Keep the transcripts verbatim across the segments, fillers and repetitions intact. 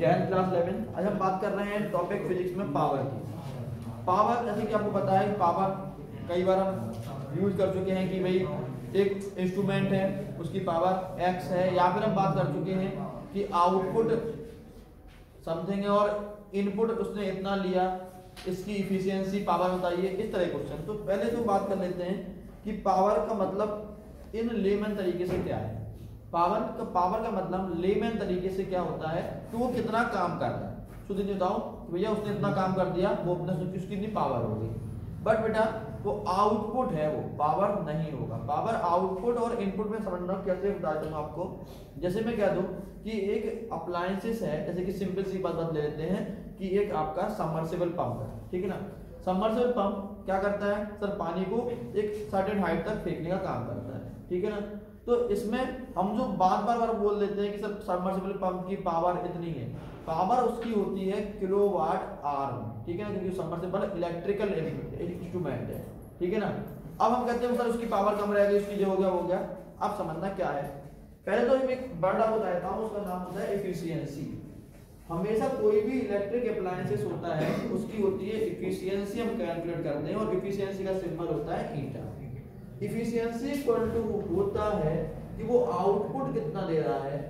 Tenth class eleventh. आज हम बात कर रहे हैं टॉपिक फिजिक्स में पावर की। पावर जैसे कि आपको पता है, पावर कई बार हम यूज कर चुके हैं कि भाई एक इंस्ट्रूमेंट है उसकी पावर एक्स है, या फिर हम बात कर चुके हैं कि आउटपुट समथिंग है और इनपुट उसने इतना लिया, इसकी इफिशियंसी पावर बताइए, इस तरह क्वेश्चन। तो पहले तो बात कर लेते हैं कि पावर का मतलब इन लेमन तरीके से क्या है। पावर का पावर का मतलब लेमन तरीके से क्या होता है कि वो कितना काम कर रहा है। तो देखिए बताओ भैया उसने इतना काम कर दिया, वो अपना उसकी कितनी पावर होगी। बट बेटा वो आउटपुट है, वो पावर नहीं होगा। पावर आउटपुट और इनपुट में समझना कैसे बता दूं आपको। जैसे मैं कह दूं कि एक अप्लायंसेस है, जैसे कि सिंपल सी बात बात ले लेते हैं कि एक आपका सबमर्सिबल पंप है, ठीक है ना। सबमर्सिबल पंप क्या करता है सर, पानी को एक सर्टेन हाइट तक फेंकने का काम करता है, ठीक है ना। तो इसमें हम जो बार बार बार बोल देते हैं कि सर सबमर्सिबल पंप की पावर इतनी है, पावर उसकी होती है किलोवाट आवर, ठीक है ना, क्योंकि सबमर्सिबल इलेक्ट्रिकल इंस्ट्रूमेंट है, ठीक है ना। अब हम कहते हैं सर उसकी पावर कम रहेगी, उसकी जो हो गया हो गया। अब समझना क्या है, पहले तो एक वर्ड आपको बताता हूं, उसका नाम होता है एफिशिएंसी। हमेशा कोई भी इलेक्ट्रिक अप्लायंसेस होता है उसकी होती है एफिशिएंसी, हम कैलकुलेट करते हैं और एफिशिएंसी का सिंबल होता है ईटा। एफिशिएंसी इक्वल टू होता है कि वो आउटपुट कितना दे रहा है,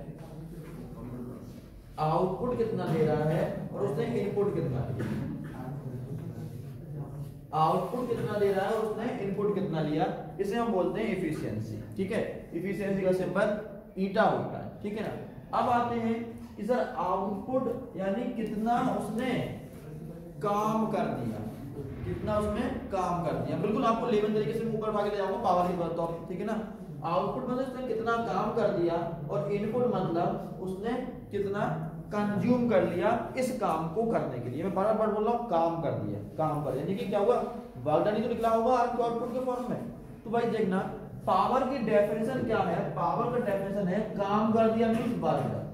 आउटपुट कितना दे रहा है और उसने इनपुट कितना दिया, आउटपुट कितना दे रहा है और उसने इनपुट कितना लिया, इसे हम बोलते हैं एफिशिएंसी, ठीक है। एफिशिएंसी का सिंबल ईटा होता है, ठीक है ना। अब आते हैं कि सर आउटपुट यानी कितना उसने काम कर दिया, कितना उसमें काम कर दिया। बिल्कुल आपको लेवन तरीके से ऊपर भागे ले जाऊंगा पावर की बात तो, ठीक है ना। आउटपुट मतलब उसने कितना काम कर दिया और इनपुट मतलब उसने कितना कंज्यूम कर लिया इस काम को करने के लिए। मैं बार बार बोल रहा हूँ काम कर दिया, काम कर यानी कि क्या हुआ, वर्क डन ही तो निकला होगा आपके आउटपुट के फॉर्म में। तो भाई देखना पावर की डेफिनेशन क्या है, पावर का डेफिनेशन है काम कर दिया means work done.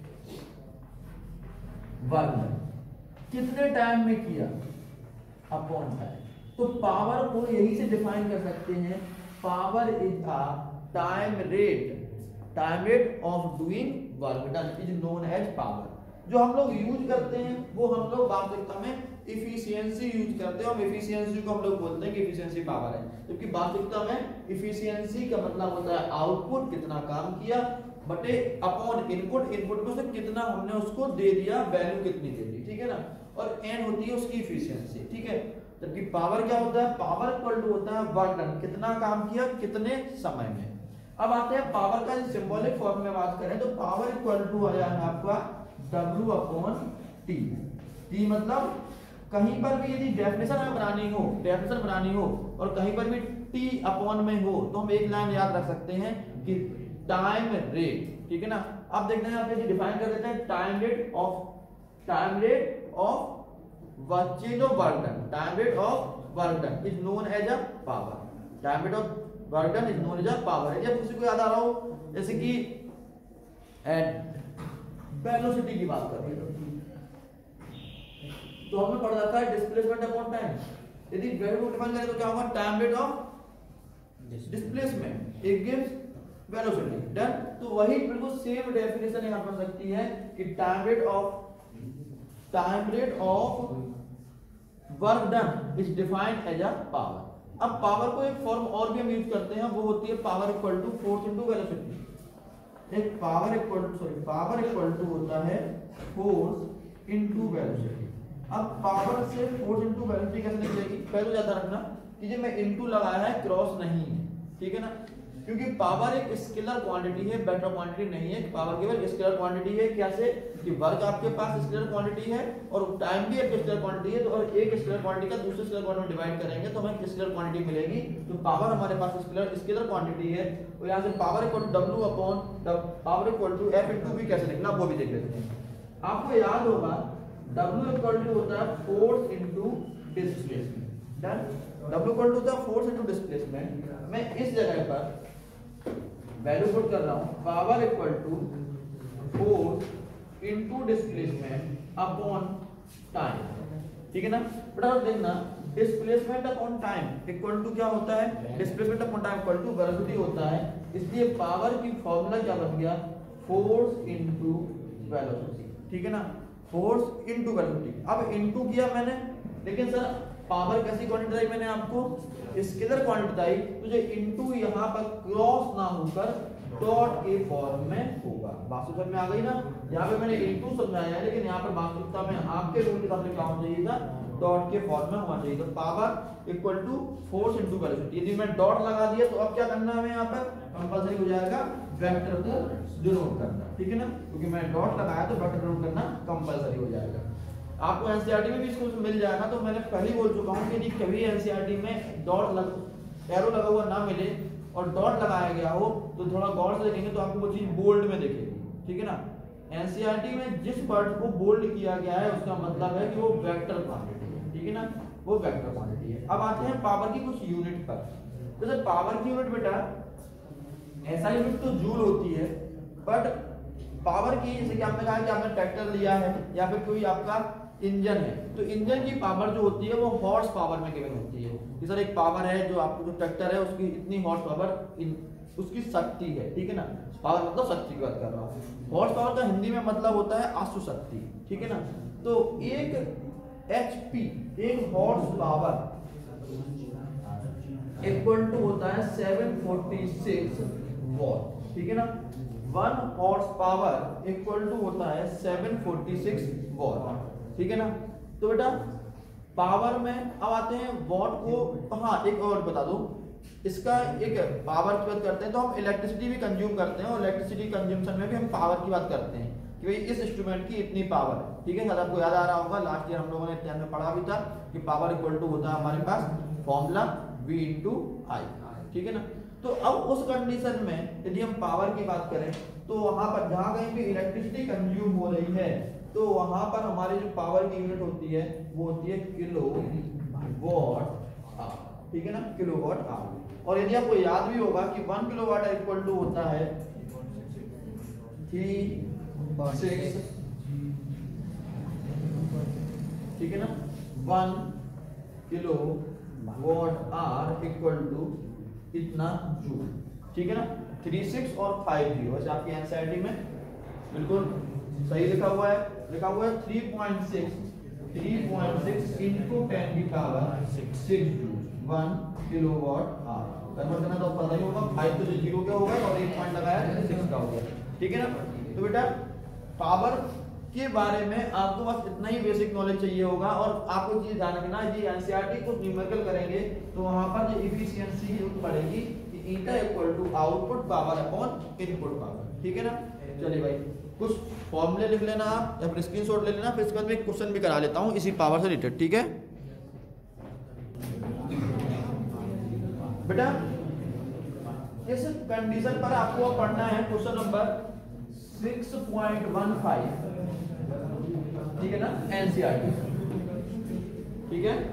Work done कितने टाइम में किया अपॉन टाइम। तो पावर को यही से डिफाइन कर सकते हैं, power is a time rate, time rate of doing work done is known as power. जो हम लोग यूज करते हैं वो हम लोग वास्तविकता में इफिशियंसी यूज करते हैं और इफिशियंसी को हम लोग बोलते हैं कि इफिशियंसी पावर है, जबकि वास्तविकता में इफिशियंसी का मतलब होता है आउटपुट कितना काम किया बटे अपॉन इनपुट, इनपुट में से कितना हमने उसको दे दिया, वैल्यू कितनी दे दी, ठीक है ना। और एन होती है उसकी इफिशियंसी, ठीक है। जबकि पावर क्या होता है, पावर इक्वल टू होता है वर्क डन, कितना काम किया कितने समय में। अब आते हैं पावर का सिंबॉलिक फॉर्म में बात करें तो पावर इक्वल टू आ जाएगा आपका W अपॉन टी। टी मतलब कहीं पर भी यदि डेफिनेशन हमें बनानी हो, डेफिनेशन बनानी हो और कहीं पर भी टी अपॉन में हो तो हम एक लाइन याद रख सकते हैं कि टाइम रेट, ठीक है ना। अब देखते हैं आप डिफाइन कर देते हैं time rate of, time rate of change of work done, time rate of work done is known as a power. Time rate of work done is known as a power. जब किसी को याद आ रहा हो जैसे कि वेलोसिटी की बात करें तो हमने पढ़ रखा है डिस्प्लेसमेंट अपॉन टाइम। यदि वेलोसिटी डिफाइन करें तो क्या होगा, time rate of displacement it gives velocity done. तो वही बिल्कुल सेम डेफिनेशन यहां बन सकती है कि time rate of, time rate of work done is defined as a power. अब पावर को एक फॉर्म और भी हम यूज करते हैं, वो होती है power equal to force into velocity. एक power equal to sorry power equal to होता है फोर्स इनटू वेलोसिटी। अब पावर से फोर्स इनटू वेलोसिटी कैसे निकलेगी, पहले याद रखना कि जो मैं इनटू लगाया है क्रॉस नहीं है, ठीक है ना, क्योंकि पावर एक स्केलर क्वांटिटी है, वेक्टर क्वांटिटी नहीं है। पावर केवल स्केलर क्वांटिटी है, कैसे कि वर्क आपके पास स्केलर क्वांटिटी है और टाइम भी एक स्केलर क्वांटिटी है, तो और एक स्केलर क्वांटिटी का दूसरे स्केलर क्वांटिटी में डिवाइड करेंगे तो हमें स्केलर क्वांटिटी मिलेगी। तो पावर हमारे पास स्केलर स्केलर क्वांटिटी है और यहां से power equal to W upon power equal to F into भी कैसे निकला वो भी देख लेते हैं। आपको याद होगा W इक्वल टू होता है force into displacement, done. W equal to होता है फोर्स इनटू डिस्प्लेसमेंट। मैं इस जगह पर वैल्यू पुट कर रहा हूं, power equal to force into displacement upon time, ठीक है ना। बेटा देखना displacement upon time equal to क्या होता है, displacement upon time equal to velocity होता है। इसलिए पावर की फॉर्मूला क्या बन गया, फोर्स इनटू वेलोसिटी, ठीक है ना। Force into velocity. अब इनटू किया मैंने, लेकिन सर पावर कैसी क्वांटिटी बताई मैंने आपको, स्केलर क्वांटिटी बताई, तो जो इनटू यहाँ पर क्रॉस ना होकर डॉट के फॉर्म में होगा। बात समझ में आ गई ना। यहाँ पे मैंने इनटू समझाया है, लेकिन यहाँ पर वास्तविकता में आपके रूल के हिसाब से क्या होना चाहिए था, डॉट के फॉर्म में होना चाहिए। तो power equal to force into velocity. यदि मैं डॉट लगा दिया तो अब क्या करना है हमें यहाँ पर कंपलसरी हो जाएगा वेक्टर को डिनोट करना, ठीक है ना, क्योंकि मैं डॉट लगाया तो वेक्टर डिनोट करना कंपलसरी हो जाएगा। आपको एनसीईआरटी में भी इसको मिल जाएगा। तो मैंने पहले ही बोल चुका हूँ कि यदि कभी एनसीईआरटी में डॉट लग एरो लगा हुआ ना मिले और डॉट लगाया गया हो तो थोड़ा गौर से देखेंगे तो आपको वो चीज बोल्ड में दिखेगी, ठीक है ना। एनसीईआरटी में जिस वर्ड को बोल्ड किया गया है उसका मतलब है कि वो वेक्टर क्वांटिटी है, ठीक है ना, वो वेक्टर क्वांटिटी है। अब आते हैं पावर की कुछ यूनिट पर। जैसे पावर की यूनिट बेटा ऐसा यूनिट तो जूल होती है, बट पावर की जैसे कि आपने कहा कि आपने ट्रैक्टर लिया है या फिर कोई आपका इंजन है, तो इंजन की पावर जो होती है वो हॉर्स पावर में गिवन होती है कि सर एक पावर है जो आपको जो ट्रैक्टर है उसकी इतनी हॉर्स पावर उसकी शक्ति है, ठीक है ना। पावर मतलब शक्ति की बात कर रहा हूँ। हॉर्स पावर का हिंदी में मतलब होता है आंसू शक्ति, ठीक है ना। तो एक एचपी एक हॉर्स पावर इक्वल टू होता है सेवन फोर्टी सिक्स वॉट, ठीक है ना। One horse power equal to होता है सेवन फोर्टी सिक्स वॉट, ठीक है ना। तो बेटा पावर में अब आते हैं वॉट को। हाँ एक और बता दो, इसका एक पावर की बात करते हैं तो हम इलेक्ट्रिसिटी भी कंज्यूम करते हैं और इलेक्ट्रिसिटी कंज्यूमशन में भी हम पावर की बात करते हैं कि भाई इस इंस्ट्रूमेंट की इतनी पावर है, ठीक है। आपको याद आ रहा होगा लास्ट ईयर हम लोगों ने टेंथ में पढ़ा भी था कि पावर इक्वल टू होता है हमारे पास फॉर्मूला V इंटू आई, ठीक है ना। तो अब उस कंडीशन में यदि हम पावर की बात करें तो वहां पर जहां कहीं भी इलेक्ट्रिसिटी कंज्यूम हो रही है तो वहां पर हमारी जो पावर की यूनिट होती है वो होती है किलो वॉट आवर, ठीक है ना, किलो वॉट आवर। और यदि आपको याद भी होगा कि one kilowatt equal to होता है थ्री सिक्स, ठीक है ना, one kilowatt hour equal to इतना जूल, ठीक है ना। थ्री सिक्स और फाइव जीरो वैसे आपकी एनसीईआरटी में बिल्कुल सही लिखा हुआ है, लिखा हुआ है three point six three point six into ten की power six joule one kilowatt hour. Convert करना तो पता ही होगा, फाइव तो जीरो का होगा और एक पॉइंट लगाया तो सिक्स का हो गया, ठीक है ना। तो बेटा पावर के बारे में आपको बस इतना ही बेसिक नॉलेज चाहिए होगा। और आपको चीज ध्यान रखना है जी एनसीईआरटी को न्यूमेरिकल करेंगे तो वहां पर जो एफिशिएंसी पड़ेगी कि eta equal to output power upon input power, ठीक है ना। चलिए भाई कुछ फॉर्मूले लिख लेना आप या फिर स्क्रीनशॉट ले लेना, फिर इसके बाद मैं एक क्वेश्चन भी करा लेता हूं इसी पावर से रिलेटेड, ठीक है बेटा। इस कंडीशन पर आपको पढ़ना है question number six point one five, ठीक है ना, एनसीईआरटी, ठीक है।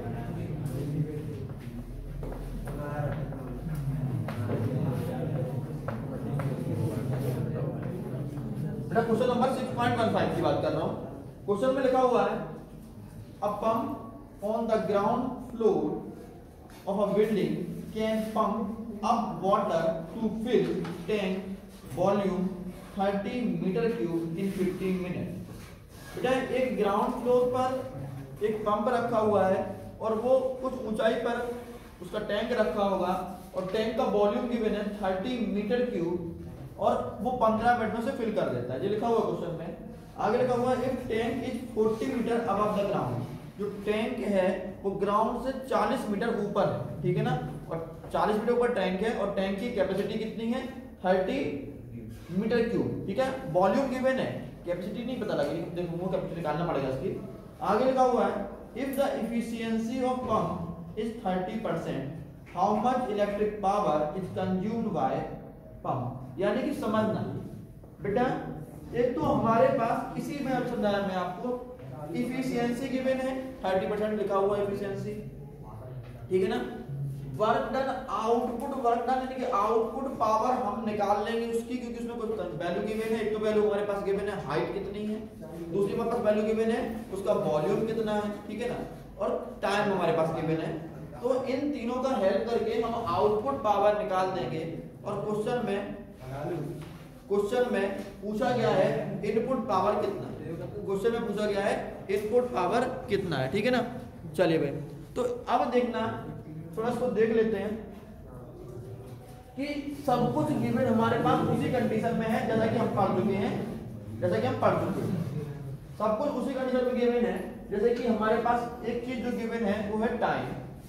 बेटा question number six point one five की बात कर रहा हूं। क्वेश्चन में लिखा हुआ है a pump on the ground floor of a building can pump up water to fill tank volume thirty metre cube in fifteen minute. बेटा एक ग्राउंड फ्लोर पर एक पंप रखा हुआ है और वो कुछ ऊंचाई पर उसका टैंक रखा होगा और टैंक का वॉल्यूम गिवन है थर्टी मीटर क्यूब और वो पंद्रह मिनट में से फिल कर देता है, ये लिखा हुआ क्वेश्चन में। आगे लिखा हुआ है if tank is forty metre above the ground, जो टैंक है वो ग्राउंड से चालीस मीटर ऊपर है, ठीक है ना, और चालीस मीटर ऊपर टैंक है और टैंक की कैपेसिटी कितनी है थर्टी मीटर क्यूब, ठीक है। वॉल्यूम गिवन है, कैपेसिटी नहीं पता लगी, देखो वो कैपेसिटी निकालना पड़ेगा इसकी। आगे लिखा हुआ है if the efficiency of pump is thirty percent how much electric power is consumed by pump. यानी कि समझना बेटा एक तो हमारे पास इसी में अब समझाया मैं आपको, एफिशिएंसी गिवन है थर्टी परसेंट लिखा हुआ है एफिशिएंसी, ठीक है ना। Work done output work done यानी कि आउटपुट पावर हम निकाल लेंगे उसकी, क्योंकि उसमें कुछ वैल्यू गिवन है। एक तो वैल्यू हमारे पास गिवन है हाइट कितनी है, दूसरी हमारे पास वैल्यू गिवन है उसका वॉल्यूम कितना है, ठीक है ना, और टाइम हमारे पास गिवन है। तो इन तीनों का हेल्प करके हम आउटपुट पावर निकाल देंगे और क्वेश्चन में क्वेश्चन में पूछा गया है इनपुट पावर कितना है, क्वेश्चन में पूछा गया है इनपुट पावर कितना है, ठीक है ना। चलिए भाई, तो अब देखना थोड़ा इसको देख लेते हैं कि सब कुछ गिवन हमारे पास उसी कंडीशन में है जैसा कि हम पढ़ चुके हैं, जैसा कि हम पढ़ चुके हैं सब कुछ उसी कंडीशन में गिवन है। जैसे कि हमारे पास एक चीज जो गिवन है वो है टाइम।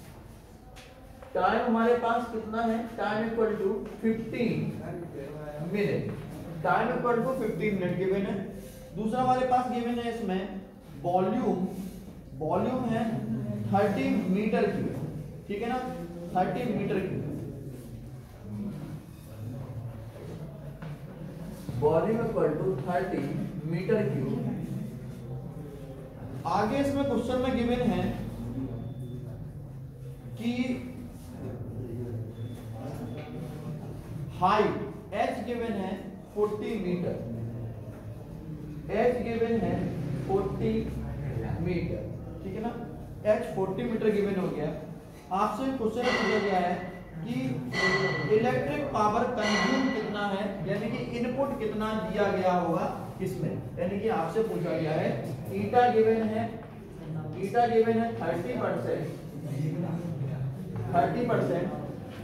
टाइम हमारे पास कितना है, time equal to fifteen minute, time equal to fifteen minute given है। दूसरा हमारे पास गिवन है इसमें वॉल्यूम, वॉल्यूम है थर्टी मीटर क्यूब, ठीक है ना, thirty metre cube, volume equal to thirty metre cube. आगे इसमें क्वेश्चन में गिवन है कि हाइट h गिवन है फोर्टी मीटर, h गिवन है फोर्टी मीटर, ठीक है ना, h फोर्टी मीटर गिवन हो गया। आपसे क्वेश्चन पूछा गया है कि इलेक्ट्रिक पावर कंज्यूम कितना है, यानी कि इनपुट कितना दिया गया होगा किसमें, यानी कि आपसे पूछा गया है ईटा गिवन है, ईटा गिवन है थर्टी परसेंट, थर्टी परसेंट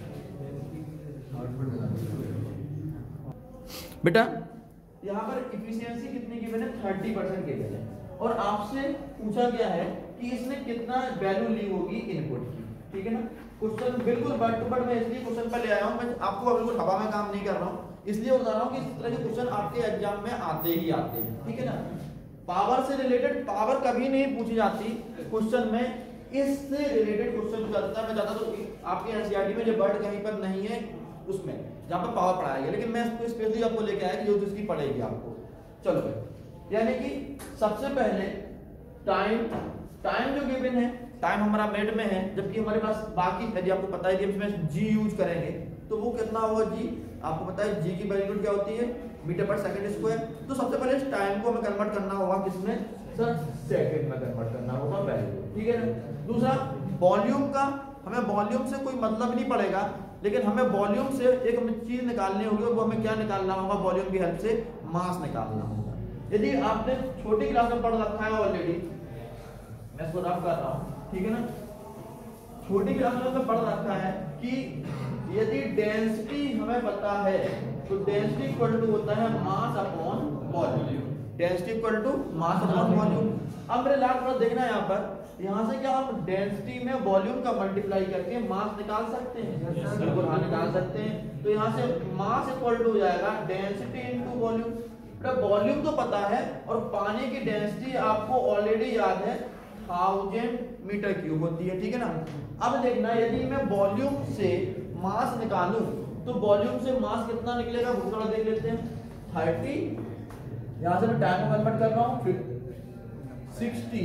बेटा यहाँ पर इफिशियंसी कितनी गिवन है, थर्टी परसेंट गिवन है, और आपसे पूछा गया है कि इसने कितना वैल्यू ली होगी इनपुट की, ठीक है ना। क्वेश्चन बिल्कुल बट टू बट मैं इसलिए क्वेश्चन पर ले आया हूँ, मैं आपको बिल्कुल हवा में काम नहीं कर रहा हूँ, इसलिए बता रहा हूँ कि इस तरह के क्वेश्चन आपके एग्जाम में आते ही आते हैं, ठीक है ना। पावर से रिलेटेड पावर कभी नहीं पूछी जाती क्वेश्चन में, इससे रिलेटेड क्वेश्चन पूछा जाता है। मैं चाहता तो आपके एनसीईआरटी में जो वर्ड कहीं पर नहीं है उसमें जहाँ पर पावर पढ़ाया गया, लेकिन मैं इसको स्पेशली आपको लेके आया कि जो जिसकी पढ़ेगी आपको। चलो भाई, यानी कि सबसे पहले टाइम, टाइम जो गिवन है, टाइम हमारा मिनट में है, जबकि हमारे पास बाकी यदि आपको पता है कि इसमें जी यूज करेंगे तो वो कितना होगा, जी आपको पता है जी की वैल्यू क्या होती है, मीटर पर सेकंड स्क्वायर। तो सबसे पहले इस टाइम को हमें कन्वर्ट करना होगा किसमें, सर सेकंड में कन्वर्ट करना होगा वैल्यू, ठीक है ना। दूसरा वॉल्यूम का, हमें वॉल्यूम से कोई मतलब नहीं पड़ेगा, लेकिन हमें वॉल्यूम से एक चीज निकालनी होगी, वो हमें क्या निकालना होगा, वॉल्यूम की हेल्प से मास निकालना होगा। यदि आपने छोटी क्लास में पढ़ रखा है ऑलरेडी, मैं इसको रफ कर रहा हूँ, ठीक है ना, छोटी क्लास में पढ़ रखा है कि यदि डेंसिटी हमें पता है तो डेंसिटी इक्वल टू होता है mass upon volume, density equal to mass upon volume. अब मेरे लास्ट थोड़ा देखना है यहाँ पर, यहाँ से क्या हम डेंसिटी में वॉल्यूम का मल्टीप्लाई करके मास निकाल सकते हैं, बिल्कुल हाँ निकाल सकते हैं। तो यहाँ से मास इक्वल टू हो जाएगा डेंसिटी इनटू वॉल्यूम। वॉल्यूम तो पता है और पानी की डेंसिटी आपको ऑलरेडी याद है थाउजेंड मीटर क्यूब होती है, ठीक है ना। अब देखना यदि मैं वॉल्यूम से मास निकालूं तो वॉल्यूम से मास कितना निकलेगा वो थोड़ा देख लेते हैं। थर्टी, यहाँ से मैं टाइम को कन्वर्ट कर रहा हूँ, फिर सिक्सटी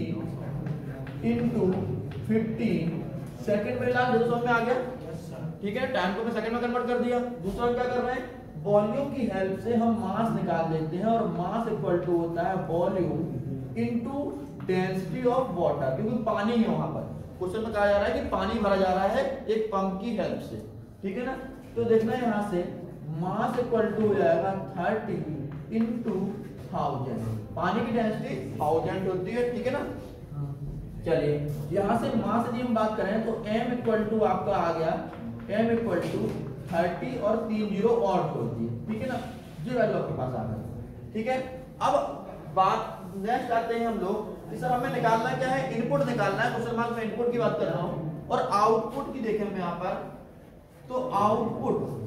इंटू फिफ्टीन सेकेंड में लाख दो सौ में आ गया, ठीक है। टाइम को मैं सेकंड में कन्वर्ट कर दिया। दूसरा क्या कर रहे हैं, वॉल्यूम की हेल्प से हम मास निकाल लेते हैं, और मास इक्वल टू होता है volume into density of water, क्योंकि पानी है वहां पर। क्वेश्चन में कहा जा रहा है कि पानी भरा जा रहा है एक पंप की हेल्प से, ठीक है ना। तो देखना यहाँ से मास इक्वल टू हो जाएगा थर्टी इंटू थाउजेंड, पानी की डेंसिटी थाउजेंड होती है, ठीक है ना। चलिए यहाँ से मास यदि हम बात करें तो m इक्वल टू आपका आ गया, m इक्वल टू थर्टी और तीन जीरो और छोड़ दिए, ठीक है ना, जो वैल्यू आपके पास आ गया, ठीक है। अब बात नेक्स्ट आते हैं हम लोग, सर हमें निकालना क्या है, इनपुट निकालना है। क्वेश्चन मार्क में इनपुट की बात कर रहा हूं, और आउटपुट की देखें हम यहाँ पर, तो आउटपुट,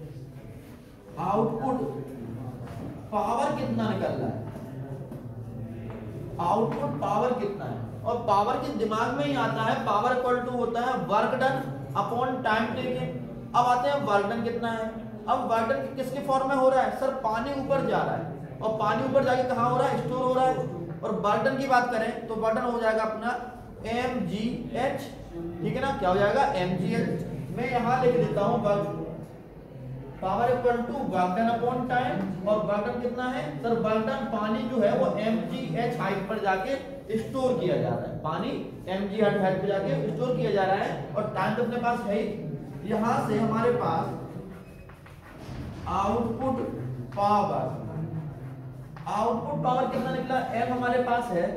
आउटपुट पावर कितना निकल रहा है, आउटपुट पावर कितना है, और पावर के दिमाग में ही आता है पावर इक्वल टू होता है work done upon time taken. अब आते हैं वर्क डन कितना है। अब वर्क डन किसके फॉर्म में हो रहा है, सर पानी ऊपर जा रहा है, और पानी ऊपर जाके कहाँ हो रहा है, स्टोर हो रहा है। और बर्डन की बात करें तो बर्डन हो जाएगा अपना एम जी एच, ठीक है ना, क्या हो जाएगा एम जी एच। मैं यहाँ लिख देता हूँ power equal to work done upon time, और वर्क डन कितना है, सर वर्क डन पानी जो है वो एम जी एच हाइट पर जाके स्टोर किया जा रहा है, पानी एम जी एच हाइट पर जाके स्टोर किया जा रहा है, और टाइम तो अपने पास है ही। यहाँ से हमारे पास आउटपुट पावर, आउटपुट पावर कितना निकला, एम हमारे पास है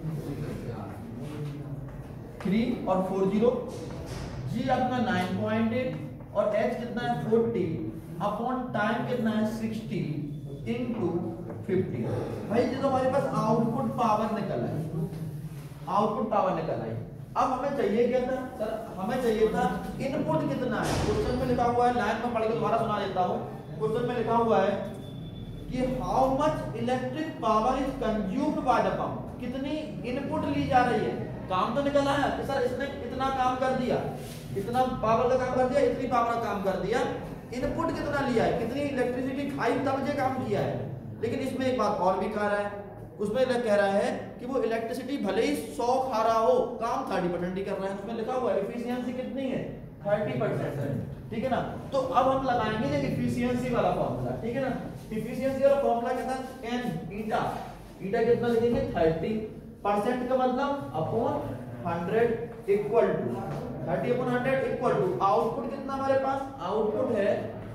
थ्री और फोर जीरो, जी अपना नाइन पॉइंट एट और एच कितना है फोर्टी अपॉन टाइम कितना है सिक्सटी इनटू फिफ्टी। भाई ये तो हमारे पास आउटपुट पावर निकल आई, आउटपुट पावर निकल आई। अब हमें चाहिए क्या था सर, हमें चाहिए था इनपुट कितना है। क्वेश्चन में लिखा हुआ है, लाइन में पढ़ के दोबारा सुना देता हूं। क्वेश्चन में लिखा हुआ है कि how much electric power is consumed by the pump, कितनी इनपुट ली जा रही है। काम तो निकल आया कि सर इसने इतना काम कर दिया, इतना पावर का काम कर दिया, इतनी पावर का काम कर दिया, इनपुट कितना लिया है, कितनी इलेक्ट्रिसिटी खाई तब ये काम किया है। लेकिन इसमें एक बात और भी कह रहा है, उसमें कह रहा है कि वो इलेक्ट्रिसिटी भले ही सौ खा रहा हो, काम थर्टी परसेंट ही कर रहा है। उसमें लिखा हुआ है एफिशिएंसी कितनी है, थर्टी परसेंट है, ठीक है ना। तो अब हम लगाएंगे ये एफिशिएंसी वाला फॉर्मूला, ठीक है ना। एफिशिएंसी वाला फॉर्मूला कहता है एन ईटा, ईटा कितना लिखेंगे थर्टी परसेंट का मतलब upon hundred equal to thirty upon hundred equal to output कितना हमारे पास, आउटपुट है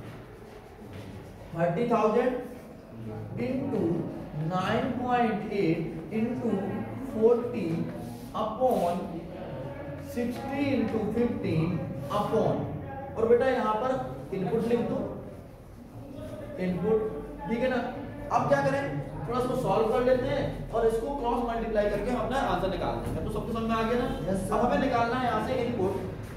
thirty thousand into nine point eight into forty upon sixty into fifteen upon, और बेटा यहाँ पर इनपुट लिख दो, इनपुट, ठीक है ना। अब क्या करें, थोड़ा इसको सॉल्व कर लेते हैं और इसको क्रॉस मल्टीप्लाई करके हम अपना आंसर निकाल देंगे। तो सबको समझ में आ गया ना। yes, अब हमें निकालना है यहाँ से इनपुट,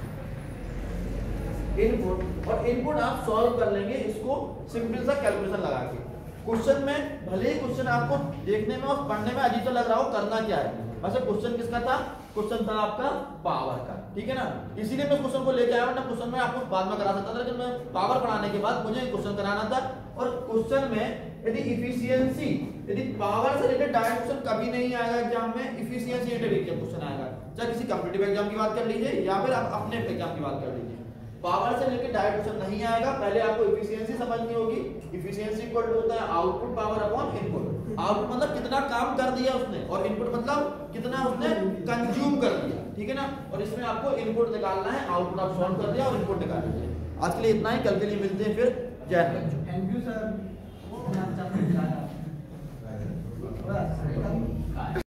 इनपुट और इनपुट आप सॉल्व कर लेंगे इसको सिंपल सा कैलकुलेशन लगा के। क्वेश्चन में भले ही क्वेश्चन आपको देखने में और पढ़ने में अजीब सा लग रहा हो, करना क्या है, वैसे क्वेश्चन किसका था, क्वेश्चन था आपका पावर का, ठीक है ना। इसीलिए मैं क्वेश्चन को लेके आया, वरना क्वेश्चन में आपको बाद में करा सकता था, लेकिन मैं पावर पढ़ाने के बाद मुझे क्वेश्चन कराना था। और क्वेश्चन में यदि इफिशियंसी, यदि पावर से रिलेटेड डायरेक्ट क्वेश्चन कभी नहीं आएगा एग्जाम में, इफिशियंसी रिलेटेड क्वेश्चन आएगा, चाहे किसी कॉम्पिटिटिव एग्जाम की बात कर लीजिए या फिर आप अपने एग्जाम की बात कर लीजिए। पावर से लेकर डायरेक्ट क्वेश्चन नहीं आएगा, पहले आपको इफिशियंसी समझनी होगी। इफिशियंसी इक्वल टू होता है output power upon input. Output मतलब कितना काम कर दिया उसने, और इनपुट मतलब कितना उसने कंज्यूम कर दिया, ठीक है ना। और इसमें आपको इनपुट निकालना है, आउटपुट आप सॉल्व कर दिया और इनपुट निकाल दिया। आज के लिए इतना ही, कल के लिए मिलते हैं फिर। जय हिंद। Thank you sir.